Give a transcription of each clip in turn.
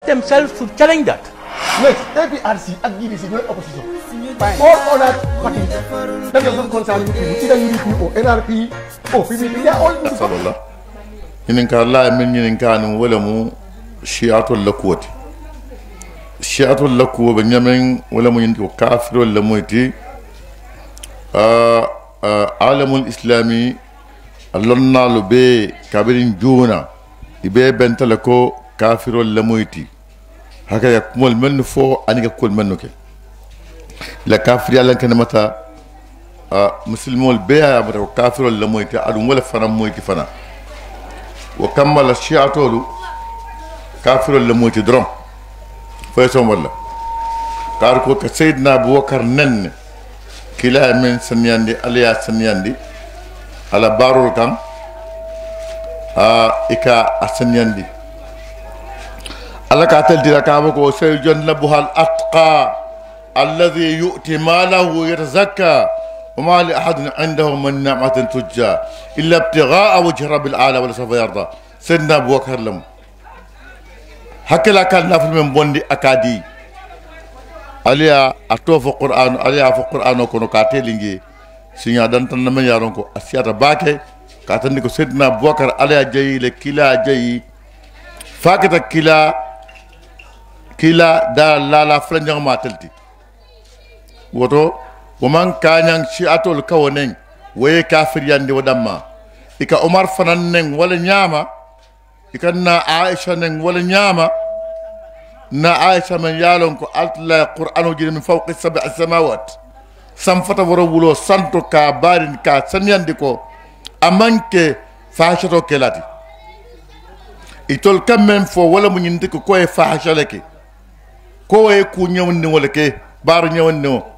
themselves to challenge that. Next, APRC and GDC no opposition. All other parties that doesn't concern you, either UDP or NRP or PPP, they are all Sallallahu. Ininka Allah min ininka nu wala mu shi'atul lakwati. Shi'atul lakwa benyamin wala mu yinko kafirul lamuiti. Alamul Islami allonna lube kabirin juna ibe bentala ko kafirul lamuiti. Haka ya kumol mennu fo aniga kul mennu ke la kafir yalla kan mata muslimol be ya mata kafirol la moyti adum wala fana moyti fana wa kammala shi'atolu kafirol la moyti drom fay son wala kar ko ka sayyidna abubakar nen kila men sanyandi aliya sanyandi ala barul kam ika asanyandi Allah kata dirakamu ko sayujannabuhal atqa alladhi yu'ti malahu yatazakka wa ma li ahadin 'indahu min ni'matin tujja illa ibtigha'a wajhi rabbil 'ala wa la sawfa yarda sayyidina abubakar lam hakala kan nafil men bondi akadi aliya atofa qur'an aliya fa qur'ano kono kate lingi sinya dan tan men yaron ko asiyata bake katandi ko sayyidina abubakar aliya jayi le kila jayi fakata kila da la franjang matelti woto woman kanyang shi'atul kawonen waye kafir yandi wadamma ika umar fanan nen wala nyama ika na aisha nen wala nyama na aisha man yalon ko altla qur'anu jiri min fawqi sab'i samawat sam fata woro wulo santo ka barin ka sanyandi ko amanke fahishato kelati itol kam men fo wala mu nyindi ko e fahisha leke ko e ku nyawndi wala ke bar nyawndi o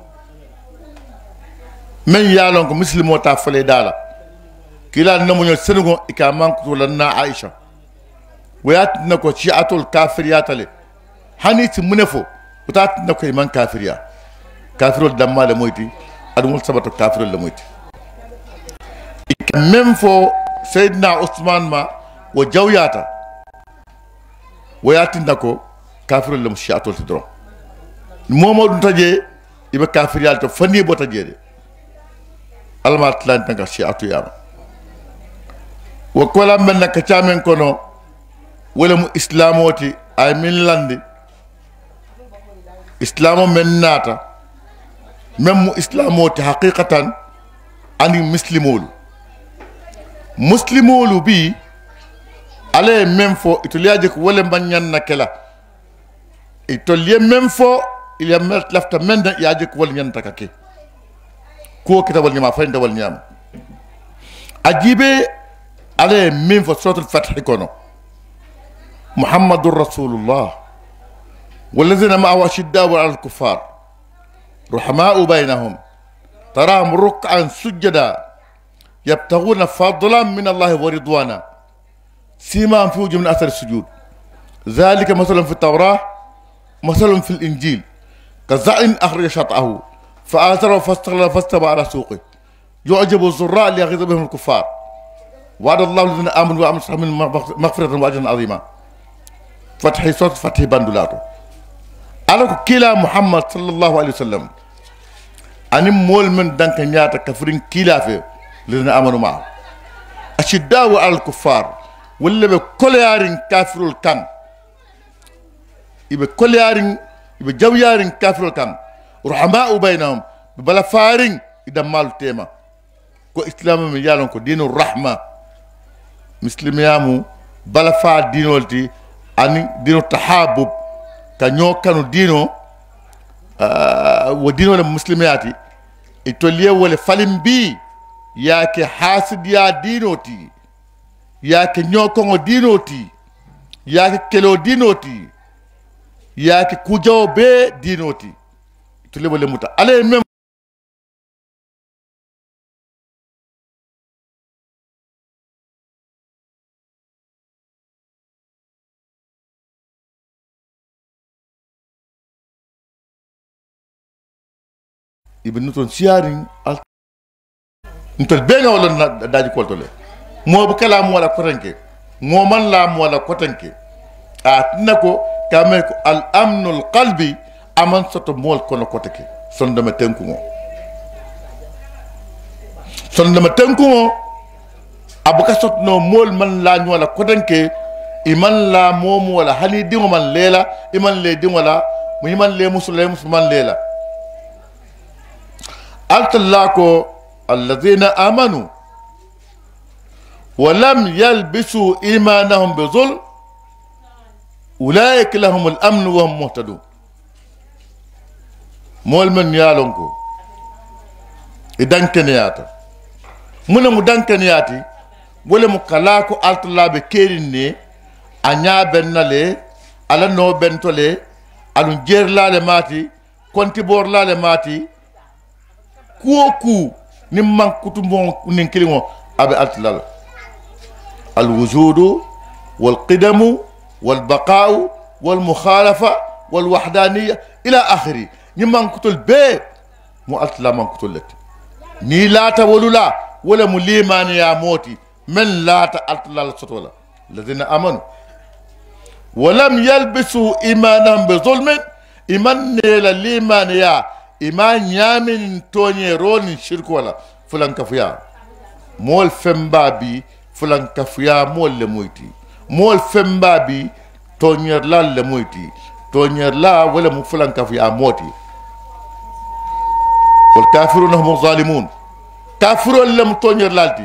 men yalon ko muslimo ta fale dala kila namu nyo senugo ika manku lanna aisha wayat nako shi'atul kafiriyatale haniti munefo utat nako iman kafiriya kafirul damma le moyti adumul sabato kafirul le moyti ika men fo sayyidina usman ma wa jawyata wayat nako kafirul le shi'atul tidro momo dum taje ibe kafiriyal to fani bota jede alma atlanta ka shi'atu yama wa kola men ka chamen kono wala mu islamoti ay min landi islamo men nata même mu islamoti haqiqatan ani muslimolu bi ale même fo itoliaje ko wala banyan nakela itolie même fo il y a met lafta menda yaje ko wala nyanta kake ko kita wal nyama fayda wal nyama ajibe ale même fo suratul fath kono محمد رسول الله والذين معه أشداء على الكفار رحماء بينهم تراهم ركعا سجدا يبتغون فضلا من الله ورضوانا سيماهم في وجه من أثر السجود ذلك مثل في التوراة مثل في الإنجيل كزرع أخرج شطأه فآزره فاستغلظ فاستوى على سوقه يعجب الزراء ليغيظ بهم الكفار وعد الله الذين آمنوا وعملوا الصالحات مغفرة وأجرا عظيما فتح صوت فتح بندولاتو على كلا محمد صلى الله عليه وسلم أني مول من دانك نياتا كفرين كلا في الذين آمنوا معه أشداء على الكفار ولا بكل يارين كافر الكان يبقى كل يارين يبقى جو يارين كافر الكان رحماء بينهم بلا فارين إذا مال تيما كو إسلام من يالون كو دين الرحمة مسلم يامو بلا فار دينولتي ani dino tahabub ka nyokanu dino wa dino le muslimiyati itoliye wala falim bi yake hasid ya dinoti yake nyokongo dinoti yake kelo dinoti yake kujo be dinoti itoliye wala muta ale mem ibn nuton siaring al ntel bena wala daji koltole mo bu kala mo wala kotanke mo man la mo wala kotanke a tinako kamel ko al amnul qalbi aman soto mol kono koteke sondama tenkugo abuka sotno mol man la nyola kotanke iman la momu wala hani dingo man lela iman le dingo la mu iman le musulman lela altallako alladhina amanu wa lam yalbisu imanahum bizulm ulaika lahum al-amn wa hum muhtadun mol man yalonko idankeniyata muna mu dankeniyati wala mu kalako altalabe kerinne anya bennale ala no bentole alu jerlale mati konti borlale mati kuoku ni mankutu bon nin kilimo abe altalal الوجود والقدم والبقاء والمخالفة والوحدانية إلى آخره نمان كتل بي مؤلت لا من كتل لك ني لا تولولا ولا مليمان يا موتي من لا تألت لا لسطولا الذين آمنوا ولم يلبسوا إيمانهم بظلم إيمان نيلا ليمان يا إيمان يامن توني رون شرك ولا فلان كفيا مول فمبابي fulan kafuya mol le moyti mol femba bi tonyer la le moyti tonyer la wala mu fulan kafuya moti wal kafiruna hum zalimun kafirun lam tonyer lalti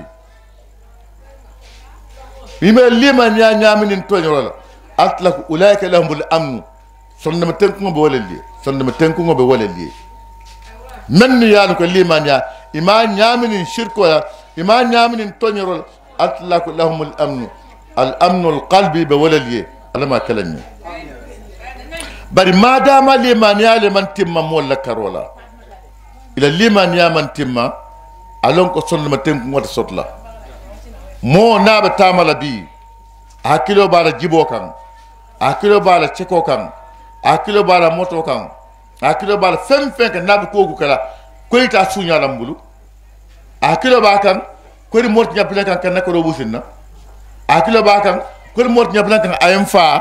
bima liman ya nyamin tonyer wala atlak ulaika lahumul amn sonna matenku be wala li sonna matenku be wala li men ya ko liman ya ima nyamin shirku wala ima nyamin tonyer wala أطلق لهم الأمن القلبي بولدي على ما كلني بل ما دام لمن يا لمن تم مولا كرولا إلى لمن يا من تم ألون كسر لما تنكم وتصلى مو ناب تعمل بي أكيلو بالا جيبو كان أكيلو بالا تشيكو كان أكيلو بالا موتو كان أكيلو بالا فم كان ناب كوكو كلا كوي تاسونيا لامبلو أكيلو بالا كان kori mort nyapla kan kan ko businna akilo ba kan kori mort nyapla kan ayam fa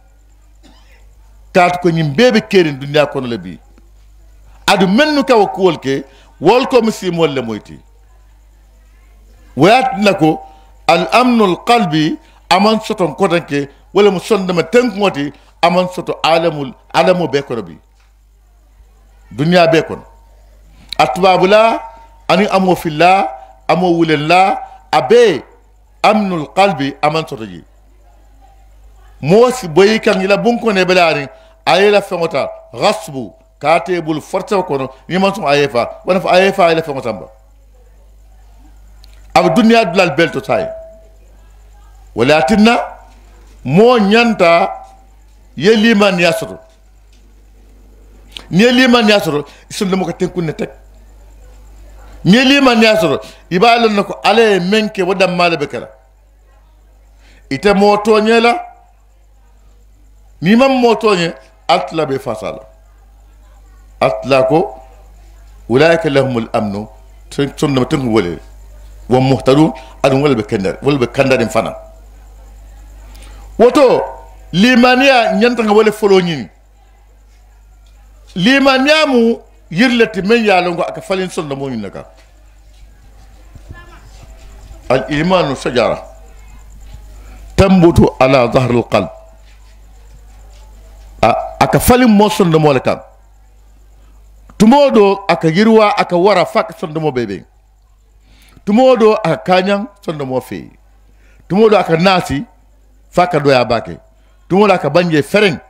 kat ko nyim bebe kerin dunya kono le bi adu mennu kaw ko wolke wol ko muslim wala moyti wayat nako al amnu al qalbi aman soton kotanke wala mu sondama tankoti aman soto alamu be kono bi dunya be kono atbabula ani amo fillah amo wulela abe amnul qalbi aman sotoji mosi boyi kan ila bunko ne belani ayela fengota ghasbu katebul forta kono ni man so ayefa wana fa ayefa ila fengota ba ab dunya dulal belto tay walatinna mo nyanta yeliman yasru ni yeliman yasru isul mo ko tenkune tek ñeli man yasoro ibalon nako ale menke wadam mala bekala ite mo toñela ni mam mo toñe atla be fasala atla ko ulaika lahumul amnu sunna tan wole wa muhtadun adun wala be kandar fana woto limaniya nyanta nga wala folo ñini limaniya mu yirlati men yalongo aka falin sonno mo ñin naka al imanu shajara tambutu ala dhahr al qalb aka falin mo sonno mo kan tumodo aka yirwa aka wara fak sonno mo bebe tumodo aka kanyang sonno mo fe tumodo aka nasi faka doya bake tumodo aka banje fereng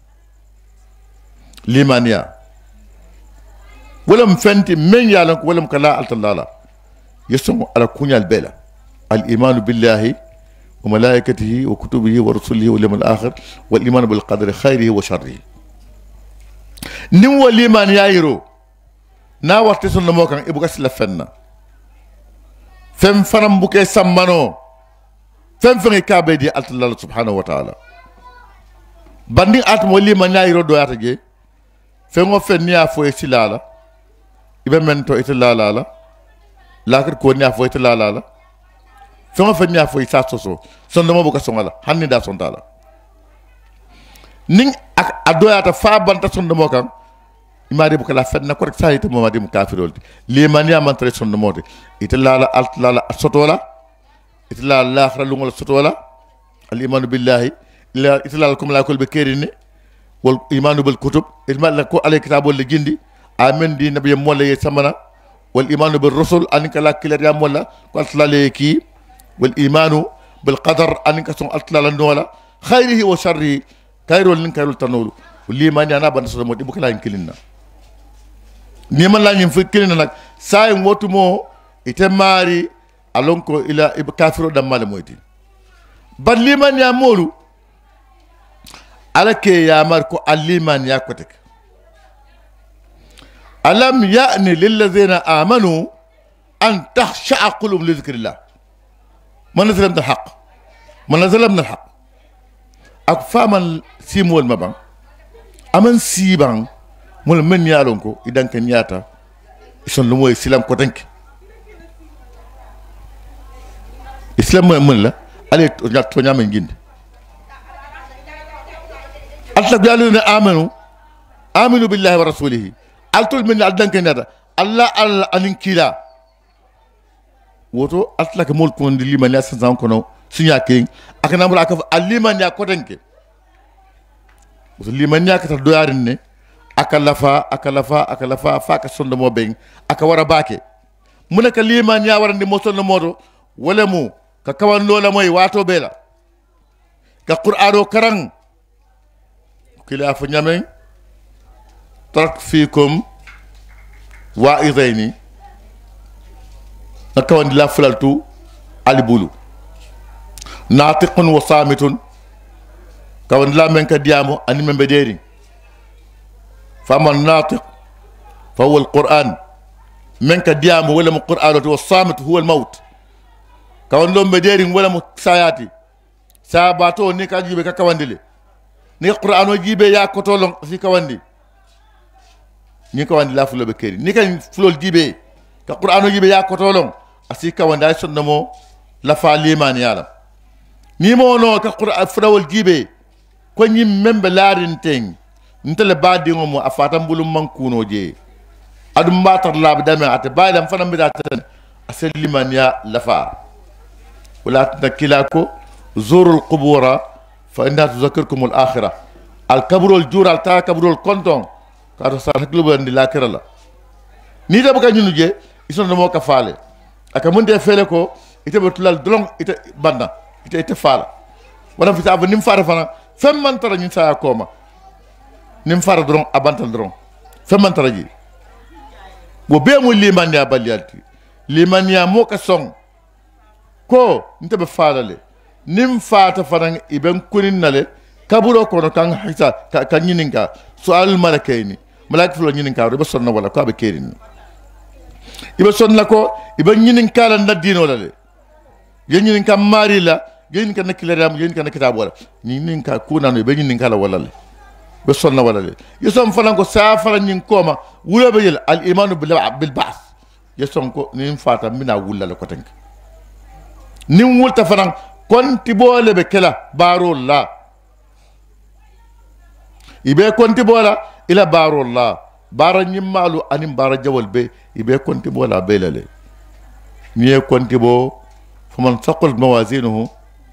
limaniya ولم فنتي من يعلم ولم كلا التلالا يسمى على كونيا البلا الإيمان بالله وملائكته وكتبه ورسله واليوم الآخر والإيمان بالقدر خيره وشره نمو الإيمان يايرو نا وقتسون نموكان إبقى سلفنا فم فرم بكي سمانو فم فنغي كابيدي التلالا سبحانه وتعالى بندين آتم الإيمان يايرو دواتجي فمو فنيا فوي سلالا ibe mento itala la lakir ko nya fo itala la fengo fe nya fo isa soso son do mo buka songala hanni da son tala ning ak adoyata fa banta sonno mo kan imari bukala fenna ko rek sayita mo madi mu kafirolti liman ya mantre sonno mode italla la altala sotola italla la akhra lungol sotola al iman billahi ila italla kum la kol be kerine wal iman bil kutub ilma la ko alay kitabul le jindi amen di nabiy molla ye samana wal iman bil rusul anka la kilar ya molla ko altala le ki wal iman bil qadar anka son altala ndola khayrihi wa sharrihi kayrol nin kayrol tanolu liman ya na banda sonno mode bukala kilinna ni man la ñim fu kilina nak say wotu mo ite mari alon ko ila ib kafiro dam mala moyti ban liman ya molu alake ya mar ko aliman ya kotek alam ya'ni lil ladhina amanu an takhsha'a qulub li dhikrillah man nazala min alhaq man nazala min alhaq ak faman simol mabang aman sibang mol men yalon ko idan kan yata son lu moy islam ko tanki islam mon la ale to nyama nginde alta yaluna amanu billahi wa rasulihi altul min aldan kan yata allah alla anin kila woto atla ka mol ko ndi liman ya san ko no sunya king akana mul akaf aliman ya ko tanki woto liman ya ka do yarin ne akalafa fa ka sonno mo ben aka wara baake munaka liman ya warande mo sonno moto wala mu ka kawan lola moy wato bela ka qur'ano karang khilafu nyamen tarak fikum wa'idaini nakawan la fulaltu alibulu natiqun wa samitun kawan la men ka diamo ani membe deri فأما الناطق فهو القرآن منك ديام ولا من القرآن والصامت هو الموت كون لهم بديرين ولا مساياتي ساباتو نيكا جيبه كواندلي نيك القرآن جيبه يا كتولون في كواندي نيكا واندي لا فلو بكيري نيكا فلو جيبه كالقرآن جيبه يا كتولون أسي كواندي سنمو لفاليمان يالا نيمو نو كالقرآن فلو الجيبه كوني ممب لارين تين ntele baadi ngomo afata mbulu mankuno je adum batar lab dame ate baydam fanam bida tan asliman ya lafa wala takilako zurul qubura fa inna tuzakkirukum al akhirah al kabrul jural ta kabrul konton ka sa haklu bandi lakira la ni da baka ñunu je isono mo ka faale aka munde fele ko ite betulal dolong ite banda ite faala wala fi sa nim fara fana fem man tara ñun sa koma nim fara dron abantal dron femman taraji bo be mo liman ya baliyalti liman ya mo ka song ko nte be falale nim fata faran iben kunin nale kaburo ko no kan hisa kan nyininka sual malakaini malak fulo nyininka be sonna wala ko be kerin ibe sonna ko ibe nyininka la nadino lale nyininka mari la nyininka nakilaram nyininka nakitabu wala nyininka kuna no be nyininka la wala le be sonna wala le yesom fanan ko safara nyin koma wulo be yel al iman bil ba'th yesom ko nim fata mina wulla le ko tank nim wulta fanan konti bole be kala barol la ibe konti bola ila barol la bara nyimmalu anim bara jawal be ibe konti bola be lale niye konti bo faman taqul mawazinuhu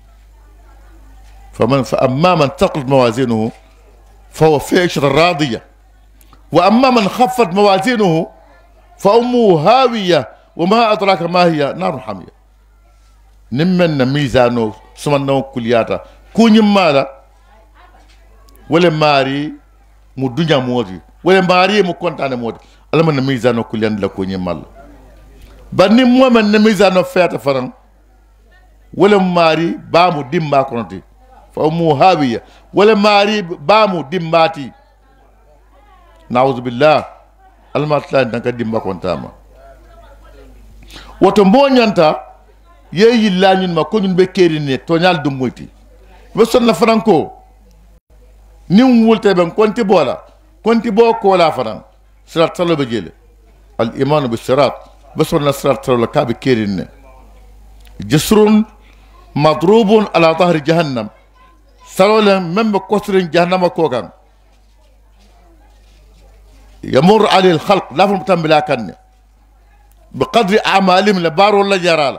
fa amma man taqul mawazinuhu فهو في عيشة راضية وأما من خفت موازينه فأمه هاوية وما أدراك ما هي نار حامية نمن ميزانو سمنو كلياتا كوني مالا ولا ماري مو دنيا مودي ولا ماري مو كونتان مودي ألا من ميزانو كليان لا كوني مالا بني مو من ميزانو فياتا فرن ولا ماري بامو ديم ما كونتي فأمه هاوية ولا ماري بامو دماتي نعوذ بالله المطلع نك دم كونتاما وتمبونيانتا يي لا نين ما كونين بكيريني تونيال دوموتي وصلنا فرانكو نيم ولتي بن كونتي بولا كونتي بو كولا فران صراط صلو بجيل الايمان بالصراط وصلنا صراط صلو كاب كيريني جسر مضروب على ظهر جهنم سالولا مم كسرين جهنم كوغان يمر عليه الخلق لا فمتم بلا كن بقدر اعمالهم لبارو لا جرالا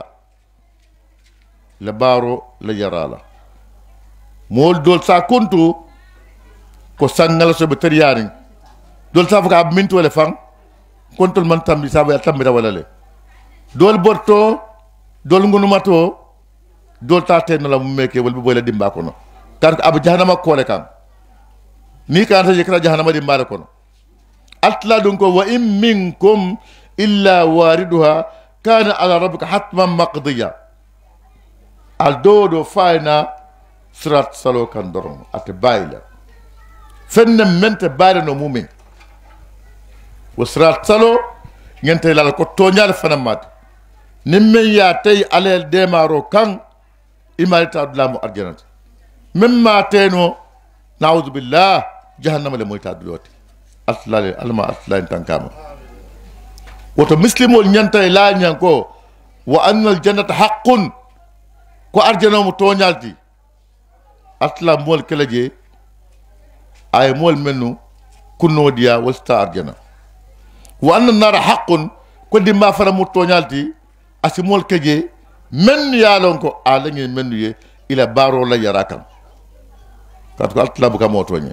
لبارو لا جرالا مول دول سا كنتو كو سانغال سو بتريارين دول سا فكا منت ولا فان كنتو من تامبي سابا تامبي ولا لي دول بورتو دول ngunu dol ta ten la mu meke wal bi boy la dimba kono kar ab jahannama ko le kan ni kan ta jekra jahannama dimba kono atla dun ko wa in minkum illa wariduha kana ala rabbika hatman maqdiya al dodo fayna sirat salo kan doron at bayla fenna mente bayla no mumin wa sirat salo ngente la ko toñal fana mat nimme ya tay alel demaro kan imalita adlamu arjanat mimma teno na'udhu billah jahannama le moyta duloti atlale alma atlan tankama woto muslimol nyanta la nyanko wa anna al jannata haqqun ko arjana mo toñalti atla mol kelaje ay mol mennu kunno dia wasta arjana wa anna nar haqqun ko dimma fara mo toñalti asimol keje men yalon ko ala ngi men ye ila baro la yarakan kat ko altla bu ka motoñe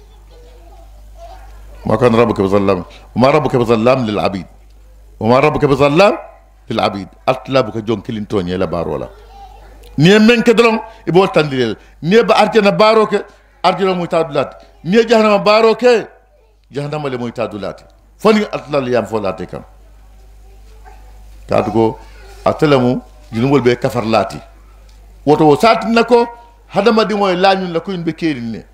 ma kan rabbuka bizallam ma rabbuka bizallam lil abid wa rabbuka bizallam lil abid altla bu ka jon kilin toñe la baro la ni men ke dolon ibo tandirel ni ba arjana baro ke arjana muy tadulat ni jahannama baro ke jahannama le muy tadulat foni altla yam fo late kam kat ko atelamu junubol be kafar lati woto sat nako hadama di moy lañun la ko yimbe kerin ne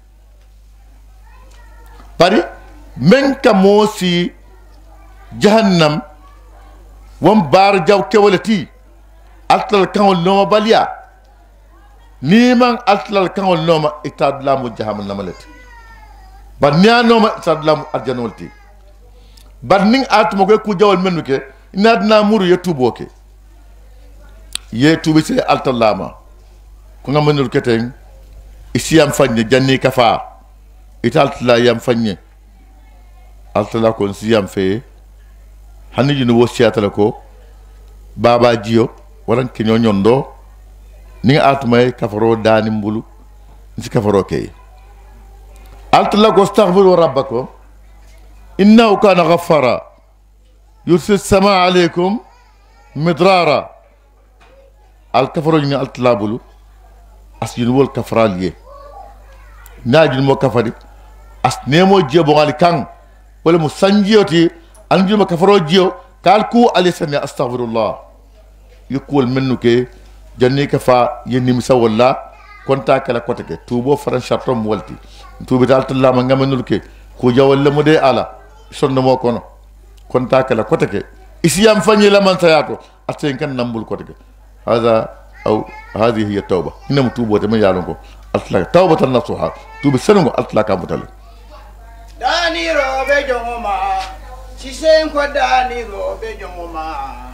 pari men ka mosi jahannam wam bar jaw kewalati atlal kanol noma baliya ni man atlal kanol noma itad lamu jahannam malati ban nya noma itad lamu arjanolti ban ning atmo ko ku jawal mennu ke inadna muru yetuboke ye tubi se altallama ko ngamanul keten isiyam fanye janni kafa italtla yam fanye altala ko siyam fe hanni jinu wo siatala ko baba jiyo waran ki nyondo ni atmay kafaro dani mbulu ci kafaro kay altala ko astaghfiru rabbakum innahu kana ghaffara yursil samaa alaykum midrara al kafaro ni altlabulu as yin wol kafral ye najin mo kafari as nemo jebo ngal kan wala mo sanjiyoti anjul mo kafaro jiyo kalku alisani astaghfirullah yukul mennuke janni kafa yenni misa walla konta kala kotake tubo faran chartom walti tubi daltalla ma ngamenul ke ko jawal mo de ala sonno mo kono konta kala kotake isiyam fanyi la man sayato aten kan nambul kotake هذا أو هذه هي التوبة إنما توبة من يعلمكم أطلق توبة النصوحة توبة سنو أطلق أمثال داني روبي جموما سيسين كو داني روبي جموما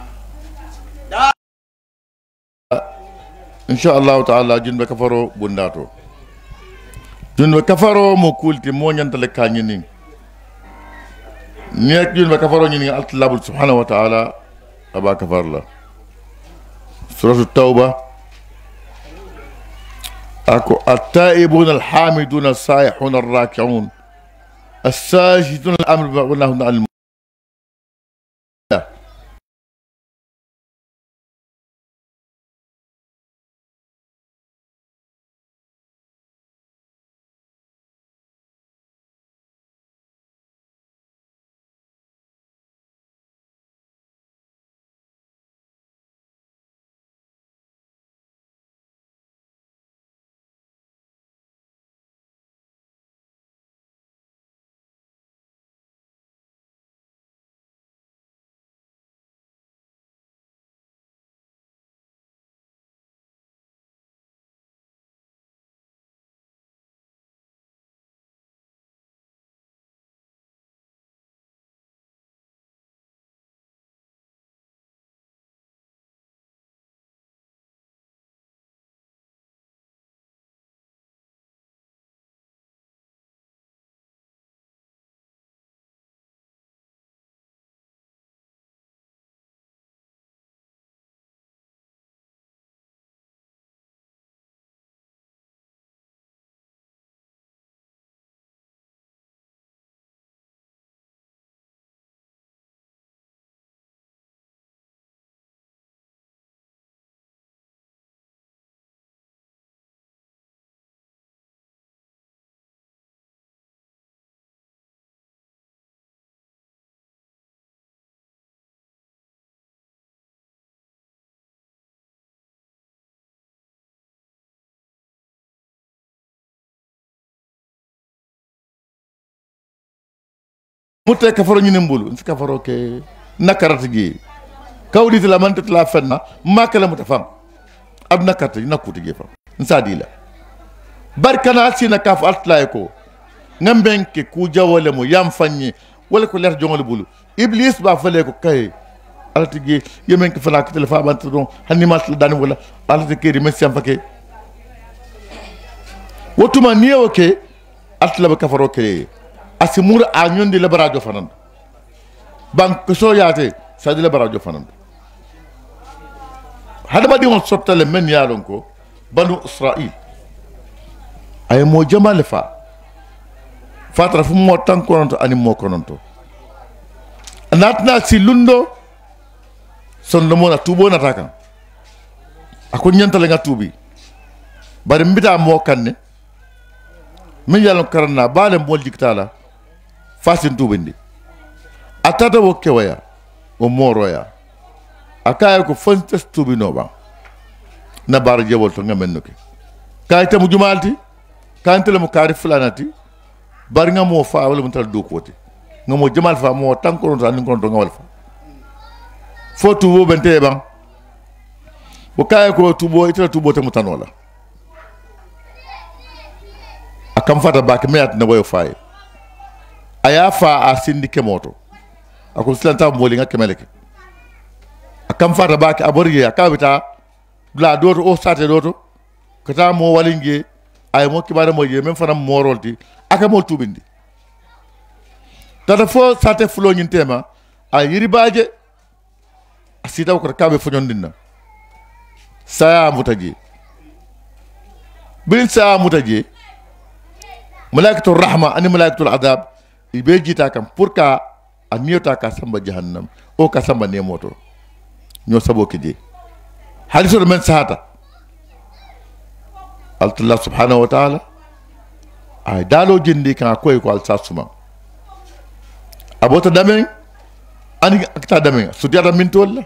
إن شاء الله تعالى جنب كفروا بنداتو جنب كفروا مقولتي مو ينتلك كانينين نيك جنب كفروا نينين أطلق سبحانه وتعالى أبا كفر الله سورة التوبة أكو التائبون الحامدون السائحون الراكعون الساجدون الأمر والنهي عن mutte kafaro ñi mbulu ci kafaro ke nakarata gi kawdi la man la fenna makala mutafam ab nakarata nakuti gi fa nsadi la barkana sina kaf altlay ko ngambenke ku jawole mo yam fanni wala ko leer jongol bulu iblis ba fale ko kay alati gi yemen ko fana ko telefa bant don hanni mas la dan wala alati keri men sam fake wotuma niyo ke atla ba kafaro ke asimura a ñondi la barajo fanan banque so yaate sadi la barajo fanan hada ba di on sottale men yalon ko banu israil ay mo jamal fa fatra fu mo tan kononto ani mo kononto natna si lundo son do mona tubo nata kan ako nyantale nga tubi bari mbita mo kanne min yalon karana baale mol diktala fasin tubindi atata wo kewaya o moroya akaya ko fontes tubino ba na bar jewol to ngamen nuke kay tamu jumalti kantele mo kari fulanati bar nga mo fa wala mo tal do koti nga mo jamal fa mo tankoro tan ko do ngawal fa fo tubo bente ban o kaya ko tubo itata tubo tamu tanola akam fata bak meat na boyo fay aya fa a sindike moto akon silanta mboli nga kemeleke akam fata bak aboriye akabita bla doto o sate doto kata mo walinge ay mo kibara mo ye même fana morolti akamo tubindi tata fo sate fulo nyintema ay yiri baje asita ko kabe fo nyondinna saya mutaji bil saya mutaji malaikatul rahma ani malaikatul adab ibe jita kam pour ka aniyota ka samba jahannam o ka samba ne moto ño sabo kidi hadisul men sahata Allah subhanahu wa ta'ala ay dalo jindi kan koy ko al sasuma abota damen ani akta damen sudiyata min tolla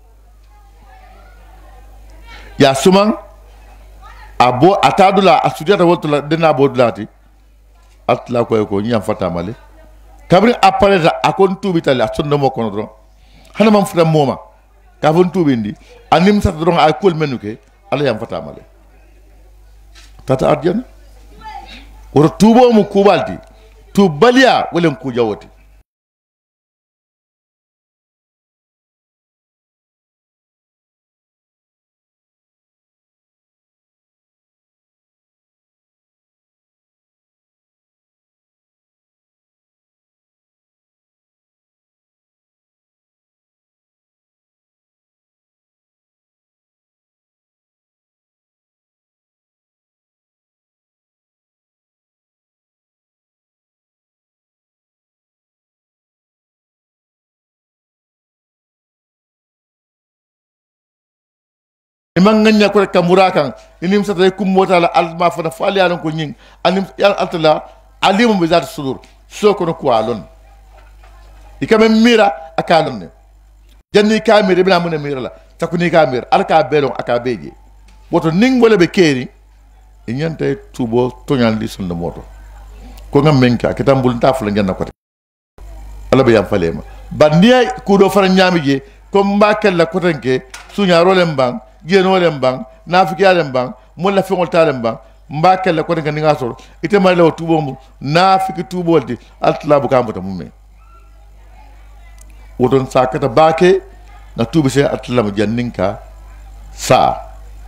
ya suman abo atadula asudiyata woltula dena bodulati atla ko ñam fata male kabri appaleta akon tubi tali asonno mo kono don hana mam futa moma ka fon tubindi anim sat don ay kol menuke ala yam fata male tata adjana woro tubo mu kubalti tubalia wala ku jawoti imang nganya ko kamurakan inim sa tay kum mota la alma fa fali alon ko nying anim yal altala alim bi zat sudur so ko ko alon ikame mira akalon ne janni kamire bina mun mira la takuni kamire alka belon aka beje woto ning wala be keri inyante tubo tonyan li sun moto ko ngam menka kitambul tafula ngenna ko ala be yam falema bandiya ku do fara nyamije ko mbakel la ko tanke sunya rolem bang jeno lembang nafiki lembang mulla fengol talembang mbakel ko nga nga sor ite ma law tubo mu nafiki tubolti altla bu kamata mumme wodon sakata bake na tubi se altla mu janninka sa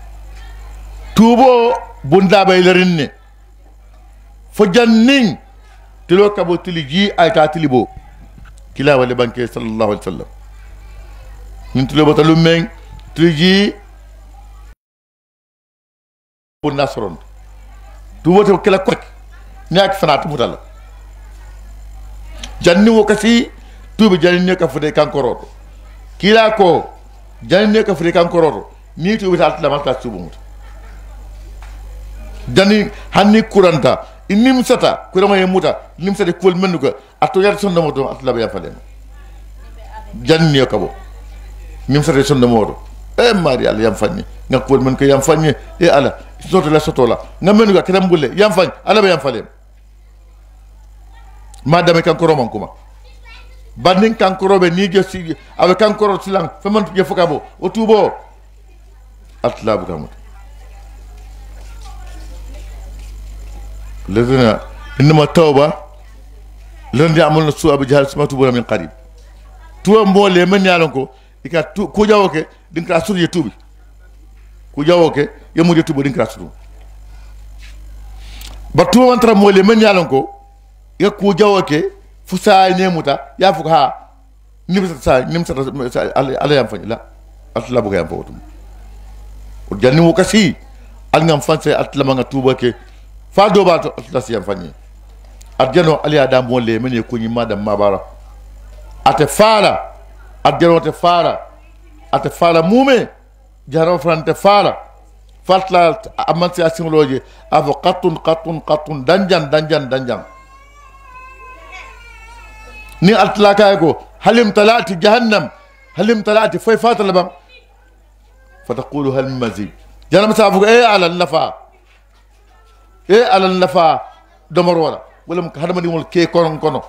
tubo bunda bay lerinne fo jannin tilo kabo tiliji ay ta tilibo kila wala banke sallallahu alaihi wasallam min tilo batalu men tiliji pour nasron tu wote kala ko ñak fanat mutala janni wo kasi tubi janni ne ka fude kankoroto kila ko janni ne ka fude kankoroto ni tubi tal la mata subu mut janni hanni kuranta inim sata kurama yemuta nim sata kol menduga ato yar sonno moto atla be yafalen janni ko bo nim sata sonno moto e mari al yam fanni ngakol men ko yam fanni e ala soto la nga menu ga kedam bulle yam fañ ala be yam falem ma dame kan ko roman kuma bandin kankorobe ni je si abe kankoro silang faman je fokabo o tubo atla bugamut لذنا إنما التوبة لن يعملون السوء بجهل سما توبوا من قريب تو مولى من يالونكو إكا كو جاوكي دينك راسول يتوبي كو جاوكي يمود يتوبي دينك راسول باتو انترا مولى من يالونكو يا كو جاوكي فسا نيموتا يا فوكها نمسا على يام فني لا أطلع بغا يام فوتم وجاني وكسي ألغام فانسي أطلع ما توبا فادو باتو أطلع سيام فني أرجانو علي آدم مولى من يكوني مادام مابارا أتفالا أرجانو أتفالا مومي جهرو فران تفالا فاتلا أمانسي أسيمولوجي أفو قطن دنجان ni atlaka ko halim talati jahannam halim talati fay fatala bam fataqulu hal mazid janam safu ala nafa domar wala wala ko hadama di mol ke kono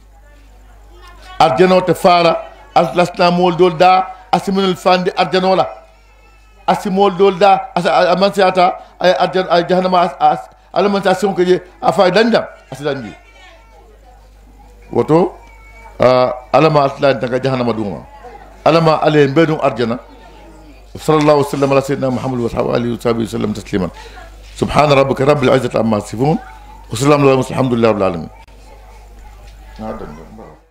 arjano te fara aslasna mol dolda asimunul fandi arjano la asimol dolda amansiata ay arjan ay jahannama alimentation ko je afay danjam asidanji woto alama aslan daga jahannama duma alama ale mbedum arjana sallallahu alaihi wasallam ala sayyidina muhammad wa alihi wa sahbihi sallam tasliman subhana rabbika rabbil izzati amma yasifun wa salamun alhamdulillahi rabbil alamin